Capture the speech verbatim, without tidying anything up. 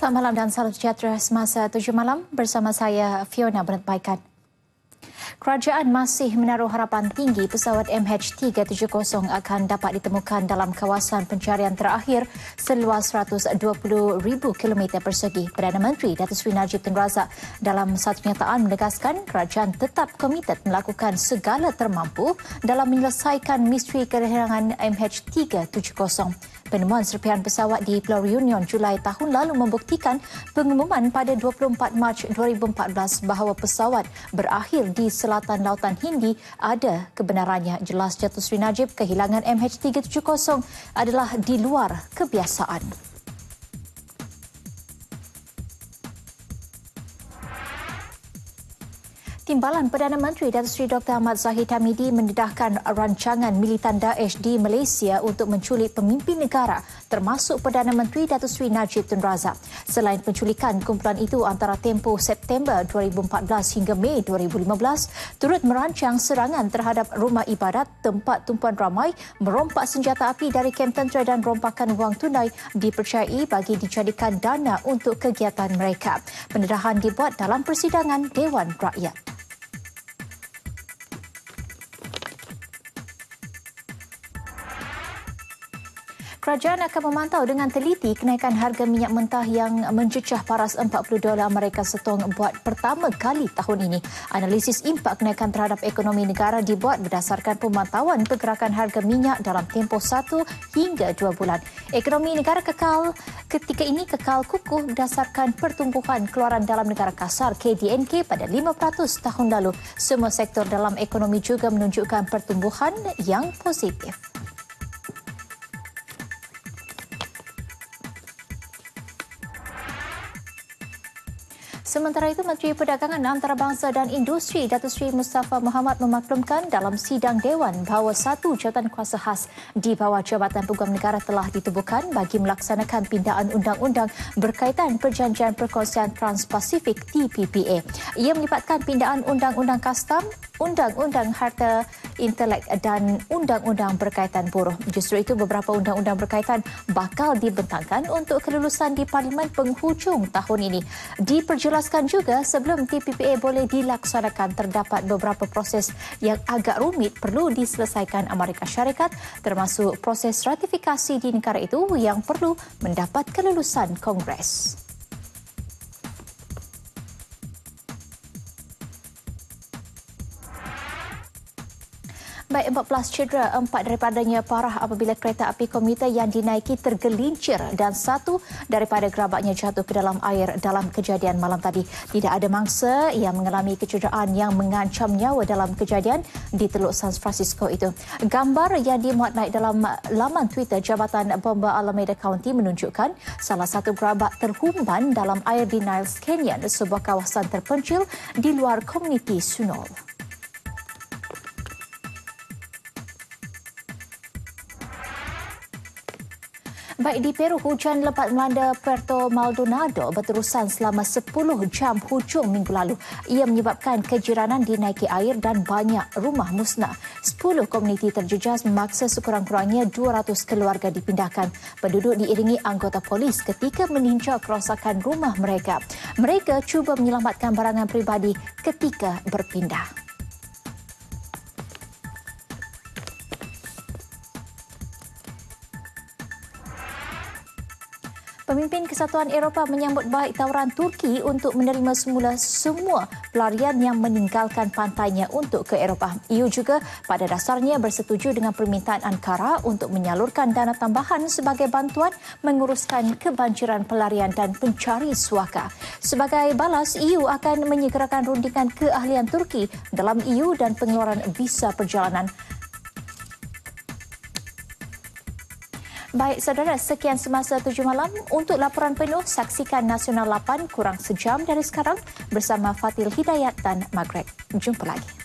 Selamat malam dan salam sejahtera semasa tujuh malam bersama saya Fiona Bernard Baikan. Kerajaan masih menaruh harapan tinggi pesawat M H tiga tujuh kosong akan dapat ditemukan dalam kawasan pencarian terakhir seluas seratus dua puluh ribu kilometer persegi. Perdana Menteri Datuk Seri Najib Tun Razak dalam satu pernyataan menegaskan kerajaan tetap komited melakukan segala termampu dalam menyelesaikan misteri kehilangan M H tiga tujuh kosong. Penemuan serpihan pesawat di Pulau Reunion Julai tahun lalu membuktikan pengumuman pada dua puluh empat Mac dua ribu empat belas bahawa pesawat berakhir di selatan Lautan Hindi ada kebenarannya. Jelas Datuk Seri Najib, kehilangan M H tiga tujuh kosong adalah di luar kebiasaan. Timbalan Perdana Menteri Datuk Seri Doktor Ahmad Zahid Hamidi mendedahkan rancangan militan Daesh di Malaysia untuk menculik pemimpin negara termasuk Perdana Menteri Datuk Seri Najib Tun Razak. Selain penculikan, kumpulan itu antara tempoh September dua ribu empat belas hingga Mei dua ribu lima belas turut merancang serangan terhadap rumah ibadat, tempat tumpuan ramai, merompak senjata api dari kem tentera dan rompakan wang tunai dipercayai bagi dijadikan dana untuk kegiatan mereka. Pendedahan dibuat dalam persidangan Dewan Rakyat. Kerajaan akan memantau dengan teliti kenaikan harga minyak mentah yang mencecah paras empat puluh dolar Amerika setong buat pertama kali tahun ini. Analisis impak kenaikan terhadap ekonomi negara dibuat berdasarkan pemantauan pergerakan harga minyak dalam tempoh satu hingga dua bulan. Ekonomi negara kekal ketika ini kekal kukuh berdasarkan pertumbuhan keluaran dalam negara kasar K D N K pada lima peratus tahun lalu. Semua sektor dalam ekonomi juga menunjukkan pertumbuhan yang positif. Sementara itu, Menteri Perdagangan Antarabangsa dan Industri Datuk Seri Mustafa Mohamad memaklumkan dalam sidang Dewan bahawa satu jawatan kuasa khas di bawah Jabatan Peguam Negara telah ditubuhkan bagi melaksanakan pindaan undang-undang berkaitan Perjanjian Perkongsian Trans-Pasifik T P P A. Ia melibatkan pindaan undang-undang kastam, undang-undang harta intelek dan undang-undang berkaitan buruh. Justru itu, beberapa undang-undang berkaitan bakal dibentangkan untuk kelulusan di Parlimen penghujung tahun ini. Diperjelaskan juga sebelum T P P A boleh dilaksanakan, terdapat beberapa proses yang agak rumit perlu diselesaikan Amerika Syarikat, termasuk proses ratifikasi di negara itu yang perlu mendapat kelulusan Kongres. Baik, empat belas cedera, empat daripadanya parah apabila kereta api komuter yang dinaiki tergelincir dan satu daripada gerabaknya jatuh ke dalam air dalam kejadian malam tadi. Tidak ada mangsa yang mengalami kecederaan yang mengancam nyawa dalam kejadian di Teluk San Francisco itu. Gambar yang dimuat naik dalam laman Twitter Jabatan Bomba Alameda County menunjukkan salah satu gerabak terhumban dalam air di Niles Canyon, sebuah kawasan terpencil di luar komuniti Sunol. Baik, di Peru, hujan lebat melanda Puerto Maldonado berterusan selama sepuluh jam hujung minggu lalu. Ia menyebabkan kejiranan dinaiki air dan banyak rumah musnah. sepuluh komuniti terjejas memaksa sekurang-kurangnya dua ratus keluarga dipindahkan. Penduduk diiringi anggota polis ketika meninjau kerosakan rumah mereka. Mereka cuba menyelamatkan barangan peribadi ketika berpindah. Pemimpin Kesatuan Eropah menyambut baik tawaran Turki untuk menerima semula semua pelarian yang meninggalkan pantainya untuk ke Eropah. E U juga pada dasarnya bersetuju dengan permintaan Ankara untuk menyalurkan dana tambahan sebagai bantuan menguruskan kebanjiran pelarian dan pencari suaka. Sebagai balas, E U akan menyegerakan rundingan keahlian Turki dalam E U dan pengeluaran visa perjalanan. Baik, saudara, sekian semasa tujuh malam. Untuk laporan penuh, saksikan Nasional lapan kurang sejam dari sekarang bersama Fatil Hidayat dan Margaret. Jumpa lagi.